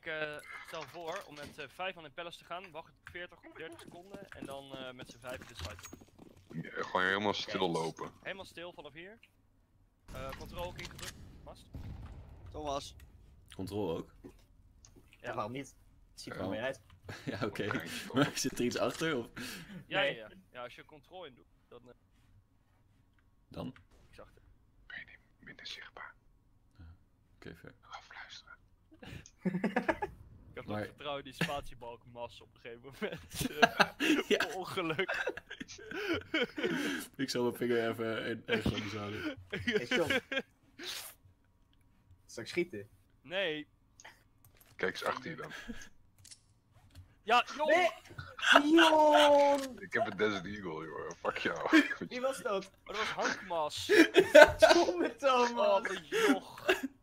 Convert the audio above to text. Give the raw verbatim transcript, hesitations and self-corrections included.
Ik uh, stel voor om met uh, vijf man in palace te gaan, wacht veertig of dertig seconden en dan uh, met z'n vijf in de site. Ja, gewoon helemaal stil lopen. Helemaal stil vanaf hier. Uh, controle ook ingedrukt. Mast. Thomas. Controle ook? Ja, ja waarom niet? Het ziet er wel Ja. mee uit. Ja, oké. Okay. Maar zit er iets achter? Of? Ja, Nee. ja, ja. Ja, als je controle in doet, dan... Uh... Dan? Ik zag het. Ben je niet minder zichtbaar? Ja. Oké, okay, fair. Ga fluisteren. Ik heb Maar... nog vertrouwen in die spatiebalk massa op een gegeven moment. Uh, ja. Ongeluk. Ik zal mijn vinger even ergens anders houden. Hey, John. Zal ik schieten? Nee. Kijk eens achter je dan. Ja, Jon! Nee! Jon! Ik heb een Desert Eagle, joh. Fuck jou. Wie was dat? Oh, dat was Hankmas. Domme Thomas! Oh, joch.